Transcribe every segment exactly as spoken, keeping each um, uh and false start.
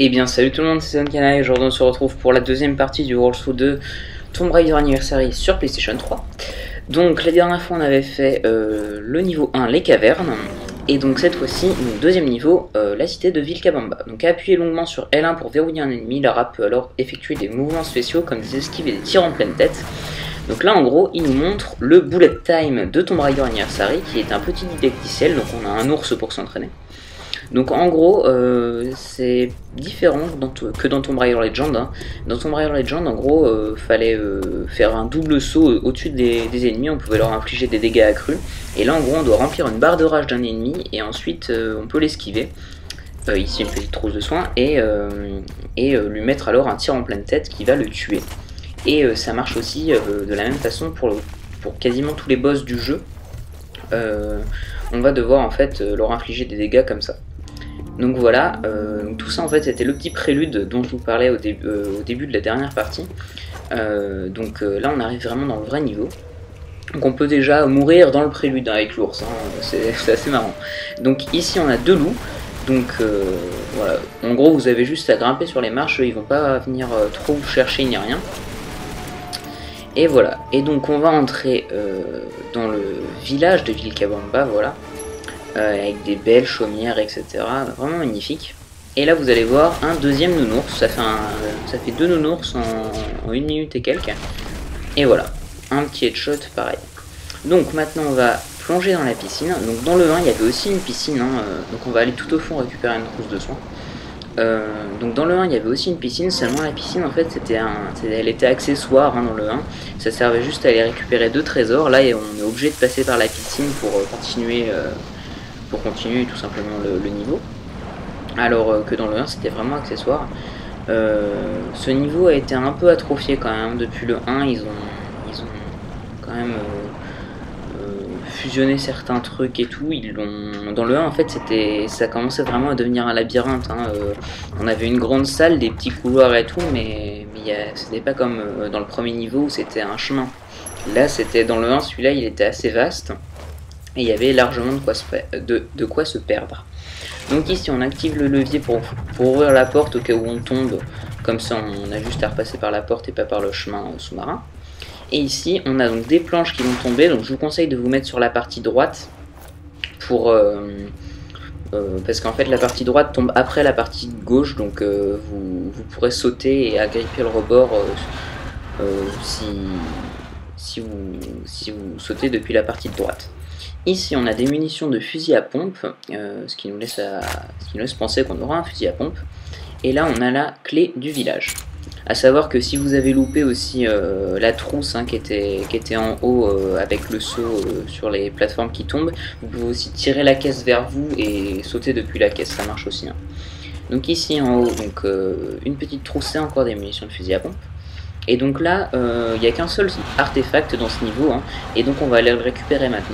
Et bien salut tout le monde, c'est Sonkana et aujourd'hui on se retrouve pour la deuxième partie du World War deux Tomb Raider Anniversary sur PlayStation trois. Donc la dernière fois on avait fait euh, le niveau un, les cavernes, et donc cette fois-ci, le deuxième niveau, euh, la cité de Vilcabamba. Donc appuyez longuement sur L un pour verrouiller un ennemi, la rap peut alors effectuer des mouvements spéciaux comme des esquives et des tirs en pleine tête. Donc là en gros il nous montre le bullet time de Tomb Raider Anniversary qui est un petit didacticiel, donc on a un ours pour s'entraîner. Donc en gros, euh, c'est différent dans que dans Tomb Raider Legend. Hein. Dans Tomb Raider Legend, en gros, euh, fallait euh, faire un double saut au-dessus des, des ennemis, on pouvait leur infliger des dégâts accrus. Et là, en gros, on doit remplir une barre de rage d'un ennemi et ensuite euh, on peut l'esquiver. Euh, ici, une petite trousse de soins et, euh, et euh, lui mettre alors un tir en pleine tête qui va le tuer. Et euh, ça marche aussi euh, de la même façon pour, le, pour quasiment tous les boss du jeu. Euh, on va devoir en fait leur infliger des dégâts comme ça. Donc voilà, euh, donc tout ça en fait c'était le petit prélude dont je vous parlais au, dé euh, au début de la dernière partie. Euh, donc euh, là on arrive vraiment dans le vrai niveau. Donc on peut déjà mourir dans le prélude hein, avec l'ours, hein, c'est assez marrant. Donc ici on a deux loups, donc euh, voilà, en gros vous avez juste à grimper sur les marches, ils vont pas venir euh, trop vous chercher ni rien. Et voilà, et donc on va entrer euh, dans le village de Vilcabamba, voilà. Euh, avec des belles chaumières, et cetera. Vraiment magnifique. Et là, vous allez voir un deuxième nounours. Ça fait, un, ça fait deux nounours en, en une minute et quelques. Et voilà, un petit headshot pareil. Donc maintenant, on va plonger dans la piscine. Donc dans le un, il y avait aussi une piscine. Hein, euh, donc on va aller tout au fond récupérer une trousse de soins. Euh, donc dans le un, il y avait aussi une piscine. Seulement la piscine, en fait, c'était un, elle était accessoire hein, dans le un. Ça servait juste à aller récupérer deux trésors. Là, on est obligé de passer par la piscine pour euh, continuer. Euh, pour continuer tout simplement le, le niveau, alors euh, que dans le un c'était vraiment accessoire. Euh, ce niveau a été un peu atrophié quand même, depuis le un ils ont, ils ont quand même euh, euh, fusionné certains trucs et tout. Ils l'ont... Dans le un en fait c'était, ça commençait vraiment à devenir un labyrinthe, hein. Euh, on avait une grande salle, des petits couloirs et tout, mais, mais c'était pas comme euh, dans le premier niveau où c'était un chemin. Là c'était dans le un, celui-là il était assez vaste. Et il y avait largement de quoi, se, de, de quoi se perdre. Donc ici on active le levier pour, pour ouvrir la porte au cas où on tombe. Comme ça on a juste à repasser par la porte et pas par le chemin sous-marin. Et ici on a donc des planches qui vont tomber. Donc je vous conseille de vous mettre sur la partie droite. Pour, euh, euh, parce qu'en fait la partie droite tombe après la partie gauche. Donc euh, vous, vous pourrez sauter et agripper le rebord euh, euh, si, si, vous, si vous sautez depuis la partie de droite. Ici on a des munitions de fusil à pompe, euh, ce, qui nous laisse à, ce qui nous laisse penser qu'on aura un fusil à pompe. Et là on a la clé du village. A savoir que si vous avez loupé aussi euh, la trousse hein, qui, était, qui était en haut euh, avec le saut euh, sur les plateformes qui tombent, vous pouvez aussi tirer la caisse vers vous et sauter depuis la caisse, ça marche aussi. Hein. Donc ici en haut, donc, euh, une petite trousse et encore des munitions de fusil à pompe. Et donc là, il euh, n'y a qu'un seul artefact dans ce niveau, hein, et donc on va aller le récupérer maintenant.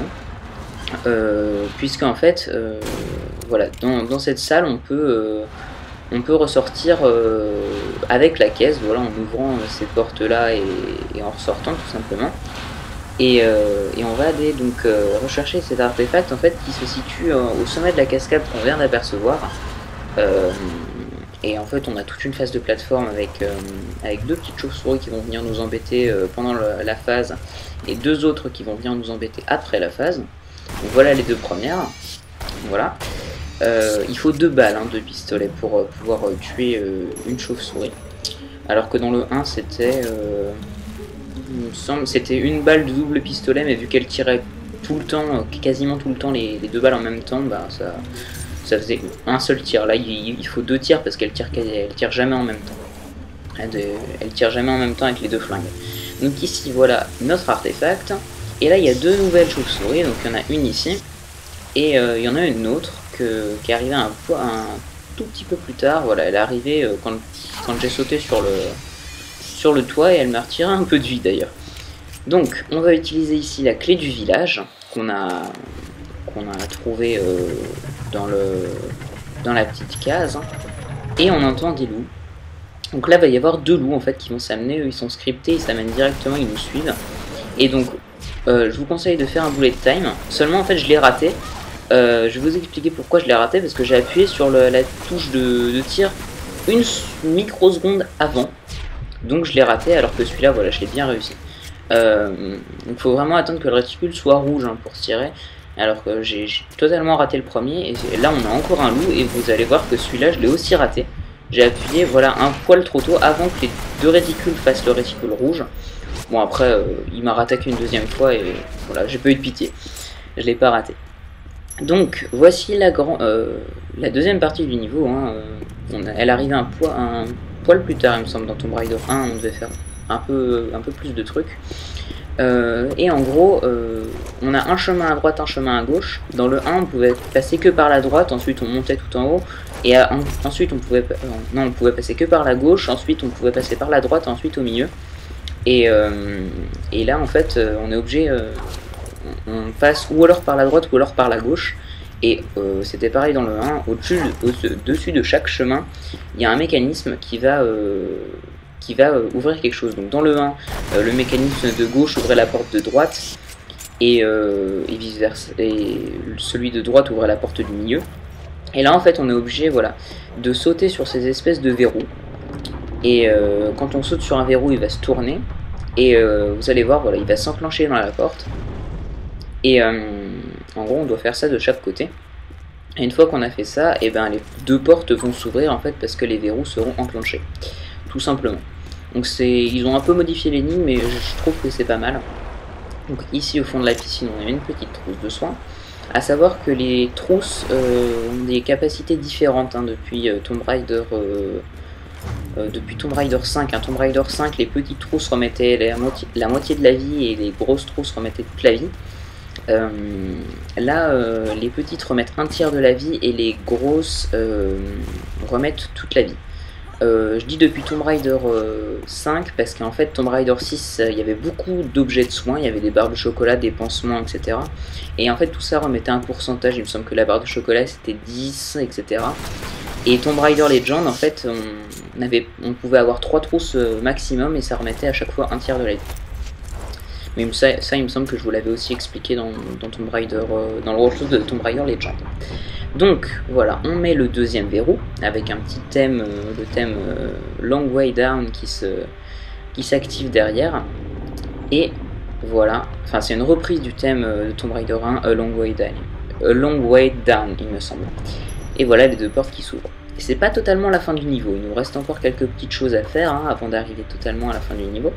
Euh, puisque en fait euh, voilà, dans, dans cette salle on peut, euh, on peut ressortir euh, avec la caisse, voilà, en ouvrant euh, ces portes là et, et en ressortant tout simplement, et, euh, et on va aller donc euh, rechercher cet artefact en fait qui se situe euh, au sommet de la cascade qu'on vient d'apercevoir. euh, et en fait on a toute une phase de plateforme avec, euh, avec deux petites chauves-souris qui vont venir nous embêter euh, pendant le, la phase, et deux autres qui vont venir nous embêter après la phase. Donc voilà les deux premières. Voilà. Euh, il faut deux balles, hein, deux pistolets pour euh, pouvoir euh, tuer euh, une chauve-souris. Alors que dans le un c'était, euh, il me semble, c'était une balle de double pistolet, mais vu qu'elle tirait tout le temps, euh, quasiment tout le temps les, les deux balles en même temps, bah ça, ça faisait un seul tir. Là il, il faut deux tirs parce qu'elle tire, elle tire jamais en même temps. Elle, elle tire jamais en même temps avec les deux flingues. Donc ici voilà notre artefact. Et là il y a deux nouvelles chauves-souris, donc il y en a une ici, et euh, il y en a une autre que, qui est arrivée un, un tout petit peu plus tard. Voilà, elle est arrivée euh, quand, quand j'ai sauté sur le, sur le toit, et elle m'a retiré un peu de vie d'ailleurs. Donc on va utiliser ici la clé du village, qu'on a, qu'on a trouvée euh, dans, le, dans la petite case, hein, et on entend des loups. Donc là il va y avoir deux loups en fait qui vont s'amener, ils sont scriptés, ils s'amènent directement, ils nous suivent. Et donc Euh, je vous conseille de faire un bullet time. Seulement en fait je l'ai raté. Euh, je vais vous expliquer pourquoi je l'ai raté, parce que j'ai appuyé sur le, la touche de, de tir une microseconde avant. Donc je l'ai raté alors que celui-là, voilà, je l'ai bien réussi. Euh, donc il faut vraiment attendre que le réticule soit rouge hein, pour se tirer. Alors que j'ai totalement raté le premier. Et là on a encore un loup et vous allez voir que celui-là je l'ai aussi raté. J'ai appuyé voilà un poil trop tôt avant que les deux réticules fassent le réticule rouge. Bon après euh, il m'a rattaqué une deuxième fois et voilà j'ai pas eu de pitié. Je l'ai pas raté. Donc voici la, grand, euh, la deuxième partie du niveau. Hein. On a, elle arrive un, poil, un poil plus tard il me semble dans Tomb Raider un on devait faire un peu, un peu plus de trucs. Euh, et en gros, euh, on a un chemin à droite, un chemin à gauche. Dans le un, on pouvait passer que par la droite, ensuite on montait tout en haut. Et à, en, ensuite on pouvait, euh, non, on pouvait passer que par la gauche, ensuite on pouvait passer par la droite, ensuite au milieu. Et, euh, et là, en fait, euh, on est obligé, euh, on, on passe ou alors par la droite ou alors par la gauche. Et euh, c'était pareil dans le un, au-dessus, au-dessus de chaque chemin, il y a un mécanisme qui va... Euh, qui va euh, ouvrir quelque chose. Donc dans le un, euh, le mécanisme de gauche ouvrait la porte de droite et, euh, et vice versa, et celui de droite ouvrait la porte du milieu. Et là en fait on est obligé voilà, de sauter sur ces espèces de verrous. Et euh, quand on saute sur un verrou il va se tourner et euh, vous allez voir voilà, il va s'enclencher dans la porte. Et euh, en gros on doit faire ça de chaque côté. Et une fois qu'on a fait ça, et ben les deux portes vont s'ouvrir en fait parce que les verrous seront enclenchés. Tout simplement. Donc c'est, ils ont un peu modifié l'énigme, mais je trouve que c'est pas mal. Donc ici au fond de la piscine, on a une petite trousse de soins. À savoir que les trousses euh, ont des capacités différentes hein, depuis euh, Tomb Raider, euh, euh, depuis Tomb Raider cinq. Hein. Tomb Raider cinq, les petites trousses remettaient la moitié, la moitié de la vie et les grosses trousses remettaient toute la vie. Euh, là, euh, les petites remettent un tiers de la vie et les grosses euh, remettent toute la vie. Euh, je dis depuis Tomb Raider euh, cinq parce qu'en fait Tomb Raider six il euh, y avait beaucoup d'objets de soins, il y avait des barres de chocolat, des pansements, et cetera. Et en fait tout ça remettait un pourcentage, il me semble que la barre de chocolat c'était dix, et cetera. Et Tomb Raider Legend en fait on, avait, on pouvait avoir trois trousses euh, maximum et ça remettait à chaque fois un tiers de la vie. Mais ça, ça il me semble que je vous l'avais aussi expliqué dans, dans Tomb Raider, euh, dans le retour de Tomb Raider Legend. Donc voilà, on met le deuxième verrou avec un petit thème, euh, le thème euh, Long Way Down qui se, qui s'active derrière. Et voilà, enfin c'est une reprise du thème euh, de Tomb Raider un, A Long Way Down, A Long Way Down il me semble. Et voilà les deux portes qui s'ouvrent. Et c'est pas totalement la fin du niveau, il nous reste encore quelques petites choses à faire hein, avant d'arriver totalement à la fin du niveau.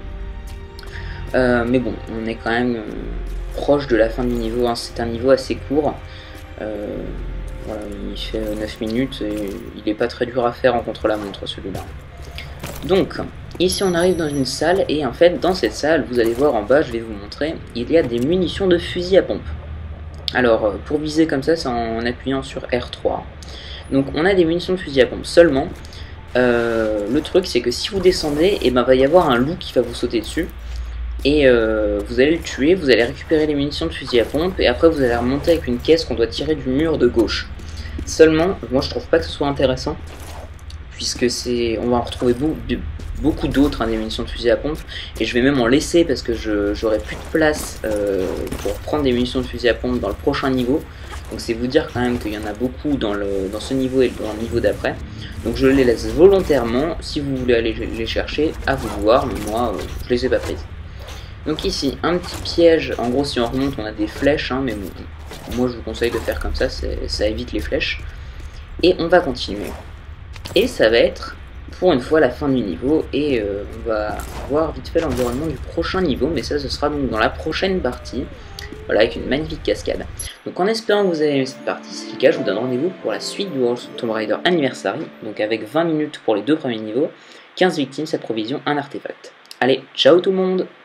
Euh, mais bon, on est quand même euh, proche de la fin du niveau, hein. C'est un niveau assez court. Euh, Voilà, il fait neuf minutes et il n'est pas très dur à faire en contre-la-montre celui-là. Donc, ici on arrive dans une salle et en fait dans cette salle, vous allez voir en bas, je vais vous montrer, il y a des munitions de fusil à pompe. Alors, pour viser comme ça, c'est en appuyant sur R trois. Donc on a des munitions de fusil à pompe seulement. Euh, le truc c'est que si vous descendez, et ben va y avoir un loup qui va vous sauter dessus. Et euh, vous allez le tuer, vous allez récupérer les munitions de fusil à pompe et après vous allez remonter avec une caisse qu'on doit tirer du mur de gauche. Seulement, moi je trouve pas que ce soit intéressant puisque c'est, on va en retrouver beaucoup, beaucoup d'autres hein, des munitions de fusil à pompe et je vais même en laisser parce que je j'aurai plus de place euh, pour prendre des munitions de fusil à pompe dans le prochain niveau. Donc c'est vous dire quand même qu'il y en a beaucoup dans, le, dans ce niveau et dans le niveau d'après. Donc je les laisse volontairement, si vous voulez aller les chercher, à vous voir, mais moi euh, je les ai pas prises. Donc ici, un petit piège, en gros si on remonte on a des flèches, hein, mais bon, moi je vous conseille de faire comme ça, ça évite les flèches. Et on va continuer. Et ça va être pour une fois la fin du niveau, et euh, on va voir vite fait l'environnement du prochain niveau, mais ça ce sera donc dans la prochaine partie, voilà, avec une magnifique cascade. Donc en espérant que vous avez aimé cette partie, si c'est le cas, je vous donne rendez-vous pour la suite du World of Tomb Raider Anniversary, donc avec vingt minutes pour les deux premiers niveaux, quinze victimes, sept provisions, un artefact. Allez, ciao tout le monde!